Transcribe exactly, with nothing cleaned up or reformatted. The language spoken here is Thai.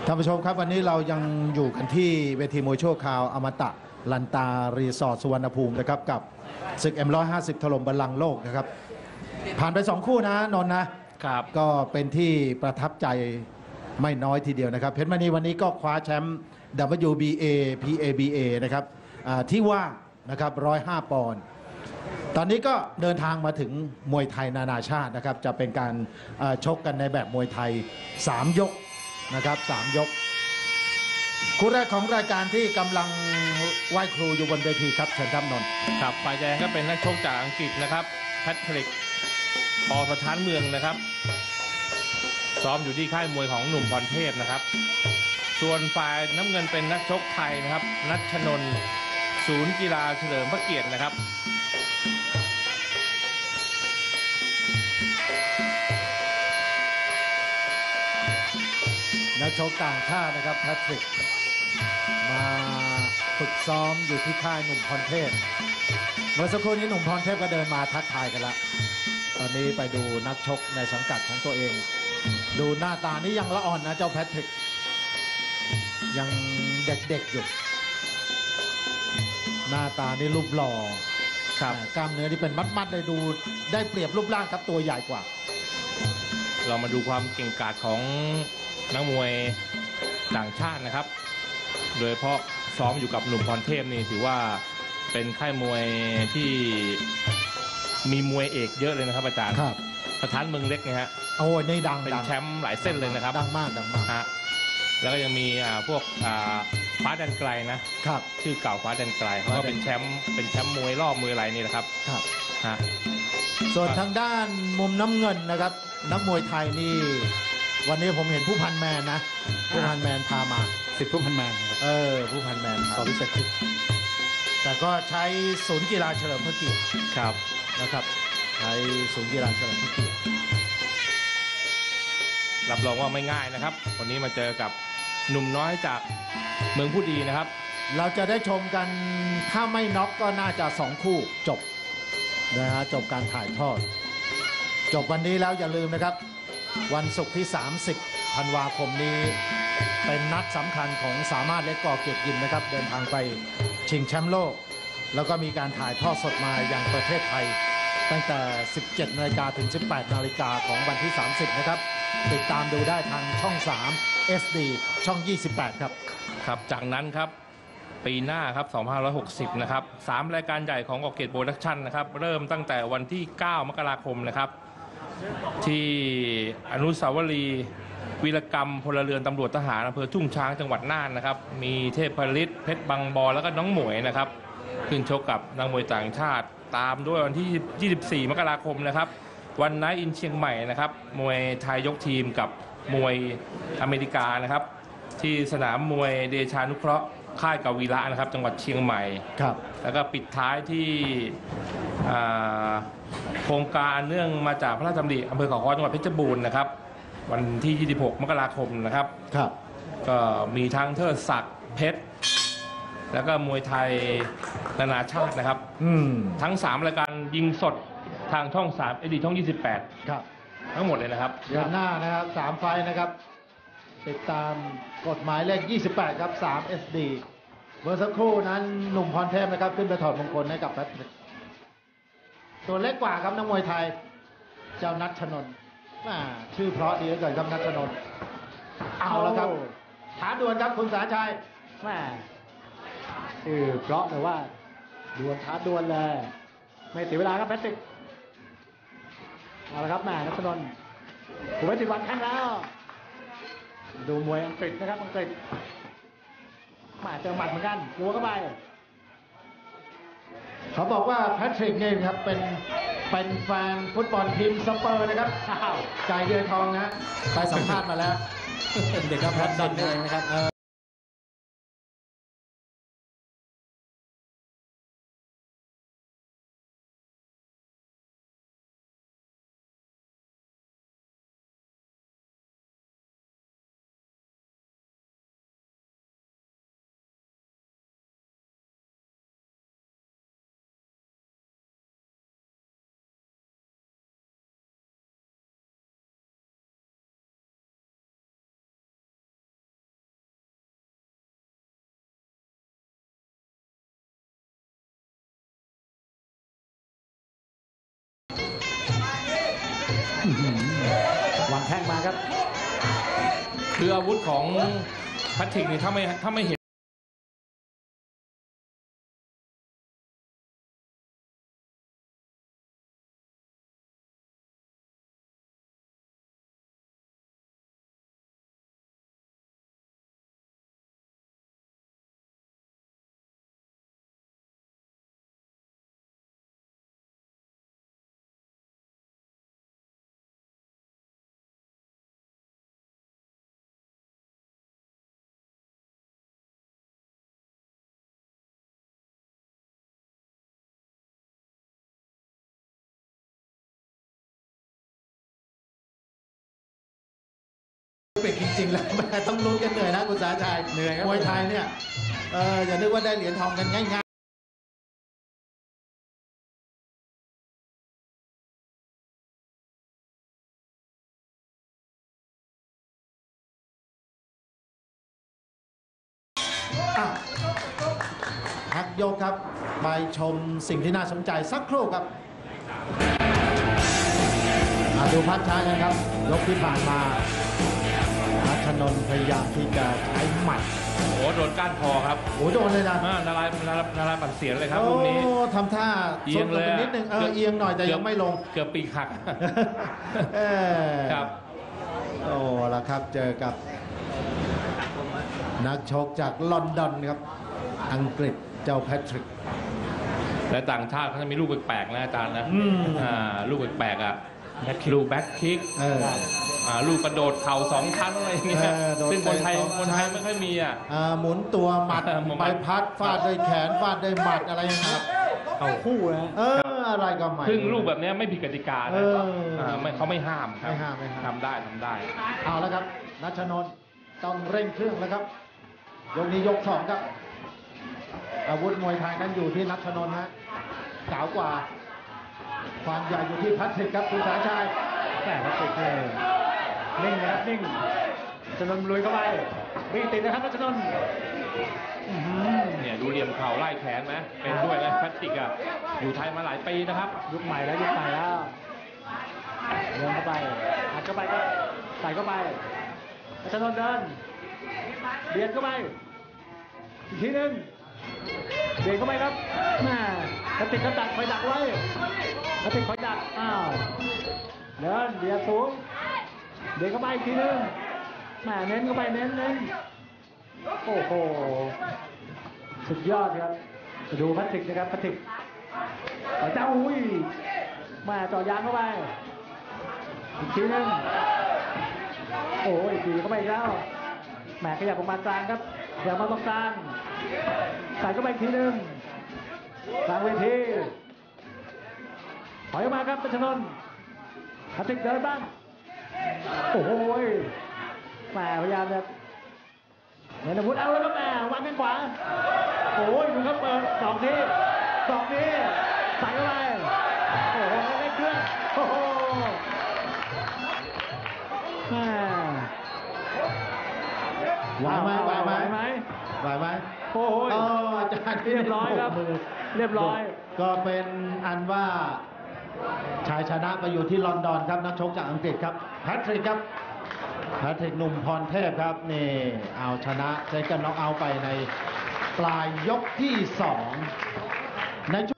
ท่านผู้ชมครับวันนี้เรายังอยู่กันที่เวทีมวยชั่วคราวอมตะลันตารีสอร์ทสุวรรณภูมินะครับกับศึก เอ็ม หนึ่งร้อยห้าสิบ ถล่มบัลลังก์โลกนะครับผ่านไปสองคู่นะนนท์นะครับก็เป็นที่ประทับใจไม่น้อยทีเดียวนะครับเพชรมณีวันนี้ก็คว้าแชมป์ ดับเบิลยู บี เอ พี เอ บี เอ นะครับที่ว่างนะครับหนึ่งร้อยห้าปอนด์ตอนนี้ก็เดินทางมาถึงมวยไทยนานาชาตินะครับจะเป็นการชกกันในแบบมวยไทยสามยกนะครับสามยกคู่แรกของรายการที่กำลังไหว้ครูอยู่บนเวทีครับเชิญครับนนท์ครับฝ่ายแดงก็เป็นนักชกจากอังกฤษนะครับแพทริกปอสถานเมืองนะครับซ้อมอยู่ที่ค่ายมวยของหนุ่มพรเทพนะครับส่วนฝ่ายน้ำเงินเป็นนักชกไทยนะครับนัชนนท์ศูนย์กีฬาเฉลิมพระเกียรตินะครับนักชกต่างชาตินะครับแพทริกมาฝึกซ้อมอยู่ที่ค่ายหนุ่มพรเทพเมื่อสักครู่นี้หนุ่มพรเทพก็เดินมาทักทายกันละตอนนี้ไปดูนักชกในสังกัดของตัวเองดูหน้าตานี่ยังละอ่อนนะเจ้าแพทริกยังเด็กๆอยู่หน้าตานี่รูปหล่อครับกล้ามเนื้อที่เป็นมัดๆเลยดูได้เปรียบรูปร่างครับตัวใหญ่กว่าเรามาดูความเก่งกาจของนักมวยต่างชาตินะครับโดยเฉพาะซ้อมอยู่กับหนุ่มพรเทพนี่ถือว่าเป็นค่ายมวยที่มีมวยเอกเยอะเลยนะครับอาจารย์ครับสถานเมืองเล็กเนี่ยฮะโอ้ยในดังเป็นแชมป์หลายเส้นเลยนะครับดังมากดังมากฮะแล้วก็ยังมีอ่าพวกอ่าฟ้าแดนไกลนะครับชื่อเก่าฟ้าแดนไกลเขาก็เป็นแชมป์เป็นแชมป์มวยรอบมวยอะไรนี่แหละครับครับฮะส่วนทางด้านมุมน้ำเงินนะครับนักมวยไทยนี่วันนี้ผมเห็นผู้พันแมนนะผู้พันแมนพามาสิทธิผู้พันแมนเออผู้พันแมนสอวิเศษทิพย์แต่ก็ใช้ศูนย์กีฬาเฉลิมพระเกียรติครับนะครับใช้ศูนย์กีฬาเฉลิมพระเกียรติรับรองว่าไม่ง่ายนะครับวันนี้มาเจอกับหนุ่มน้อยจากเมืองผู้ดีนะครับเราจะได้ชมกันถ้าไม่น็อกก็น่าจะสองคู่จบนะฮะจบการถ่ายทอดจบวันนี้แล้วอย่าลืมนะครับวันศุกร์ที่สามสิบธันวาคมนี้เป็นนัดสำคัญของสามารถเล็กก่อเกียรติยิมนะครับเดินทางไปชิงแชมป์โลกแล้วก็มีการถ่ายทอดสดมาอย่างประเทศไทยตั้งแต่ สิบเจ็ดนาฬิกา ถึง สิบแปดนาฬิกาของวันที่สามสิบนะครับติดตามดูได้ทางช่องสาม เอส ดี ช่องยี่สิบแปดครับครับจากนั้นครับปีหน้าครับสองพันห้าร้อยหกสิบนะครับสามรายการใหญ่ของก่อเกียรติโปรดักชั่นนะครับเริ่มตั้งแต่วันที่เก้ามกราคมนะครับที่อนุสาวรีย์วีรกรรมพลเรือนตำรวจทหารอำเภอทุ่งช้างจังหวัดน่านนะครับมีเทพผลิตเพชรบางบอแล้วก็น้องหมวยนะครับขึ้นชกกับนักมวยต่างชาติตามด้วยวันที่ยี่สิบสี่มกราคมนะครับวันไนท์อินเชียงใหม่นะครับมวยไทยยกทีมกับมวยอเมริกานะครับที่สนามมวยเดชานุเคราะห์ค่ายกวีระนะครับจังหวัดเชียงใหม่ครับแล้วก็ปิดท้ายที่โครงการเนื่องมาจากพระราชดำริอำเภอเขาค้อจังหวัดเพชรบูรณ์นะครับวันที่ยี่สิบหกมกราคมนะครับครับก็มีทั้งเทิดศักดิ์เพชรแล้วก็มวยไทยนานาชาตินะครับทั้งสามรายการยิงสดทางช่องสามเอดีช่องยี่สิบแปดครับทั้งหมดเลยนะครับเดือนหน้านะครับสามไฟนะครับติดตามกฎหมายเลขยี่สิบแปดครับสาม เอส ดี เมื่อสักครู่นั้นหนุ่มพรเทพนะครับขึ้นไปถอดมงคลให้กับแพทริกตัวเล็กกว่าครับนักมวยไทยเจ้านัชนนท์ชื่อเพราะดีเหลือเกินครับนัชนนท์เอาแล้วครับท้าดวลครับคุณสาชัยแม่ชื่อเพราะแต่ว่าดวลท้าดวลเลยไม่เสียเวลาครับแพทริกเอาละครับแม่นัชนนท์ผมไม่ติดวันแข่งแล้วดูมวยอังกฤษนะครับอังกฤษมาเจอหมัดเหมือนกันหัวเข้าไปเขาบอกว่าแพทริกเนี่ยครับเป็นเป็นแฟนฟุตบอลทีมสเปอร์นะครับใจเดือดทองนะไปสัมภาษณ์มาแล้วเด็กกับแพทริกเองนะครับวางแข้งมาครับคืออาวุธของแพทริกนี่ถ้าไม่ถ้าไม่เห็นเป็นจริงๆแล้วแม่ต้องลุ้นกันเหนื่อยนะคุณสาชัยเหนื่อยครับมวยไทยเนี่ยเอออย่านึกว่าได้เหรียญทองกันง่ายๆอ้าวพักยกครับไปชมสิ่งที่น่าสนใจสักครู่ครับมาดูภาพช้ากันครับยกที่ผ่านมานัชนนท์พยายามที่จะใช้หมัดโอ้โหโดนก้านคอครับโอ้โดนเลยนะอ่านาลายนาลายนาลายปั่นเสียนเลยครับลูกนี้โอ้ทำท่าเอียงเลยสุดไปนิดนึงเออเอียงหน่อยแต่ยังไม่ลงเกือบปีกหักเออครับโอ้ละครับเจอกับนักชกจากลอนดอนครับอังกฤษเจ้าแพทริกและต่างชาติเขาจะมีลูกแปลกๆนะอาจารย์นะอืมอ่าลูกแปลกๆอ่ะลูกแบ็คคิกเอออ่าลูกกระโดดเข่าสองชั้นอะไรอย่างเงี้ยเออโดดซึ่งคนไทยเตะสองคนไทยชั้นไม่ค่อยมีอ่ะอ่าหมุนตัวหมัดเออหมัดใบพัดฟาดด้วยแขนฟาดด้วยหมัดอะไรอย่างเงี้ยเข่าคู่นะเอออะไรก็ไม่ซึ่งลูกแบบเนี้ยไม่ผิดกติกาเอนะออ่าไม่เขาไม่ห้ามครับไม่ห้ามไม่ห้ามทำได้ทำได้เอาแล้วครับนัชนนท์ต้องเร่งเครื่องแล้วครับยกนี้ยกสองครับ อาวุธมวยไทยนั้นอยู่ที่นัชนนท์ฮะเก๋ากว่า ความใหญ่อยู่ที่แพทริกครับคุณสาชัยแต่นักติดเลยนิ่งนะครับนิ่งชนนลุยเข้าไปวิ่งติดนะครับนัชนนท์อื้อหือเนี่ยดูเหลี่ยมเข่าไล่แขนนะเป็นด้วยนะแพทริกอ่ะอยู่ไทยมาหลายปีนะครับยุคใหม่แล้วยุคใหม่แล้วเดินเข้าไปอัดเข้าไปครับใส่เข้าไปนัชนนท์เดินเบียดเข้าไปอีกทีหนึงเบียดเข้าไปครับแม่กระติกกระดักคอยดักไว้กระติกคอยดักอ้าวเดินเบียดสูงเบียดเข้าไปอีกทีหนึงแม่เน้นเข้าไปเน้นเน้นโอ้โหสุดยอดครับดูแพทริกนะครับแพทริกต่อเจ้าอุ้ยแม่ต่อยางเข้าไปอีกทีหนึงโอ้ยดีเข้าไปอีกแล้วแหมขยับออกมากลางครับขยับมาตรงกลางใส่เข้าไปอีกทีหนึงกลางเวทีถอยออกมาครับนัชนนท์แพทริกเดินบ้างโอ้โหแหมพยายามจะเนรวุฒิเอาแล้วครับแหมวางกันขวาโอ้ยดูครับเปิดสองทีสองทีใส่เข้าไปโอ้โหเล่นเครื่องโอ้โหแหมไหวไหมไหวไหมไหมไหวไหมโอ้โหอ๋ออาจารย์เรียบร้อยครับมือเรียบร้อยก็เป็นอันว่าชายชนะไปอยู่ที่ลอนดอนครับนักชกจากอังกฤษครับแพทริกครับแพทริกหนุ่มพรเทพครับนี่เอาชนะเซกันน็อกเอาท์ไปในปลายยกที่สองใน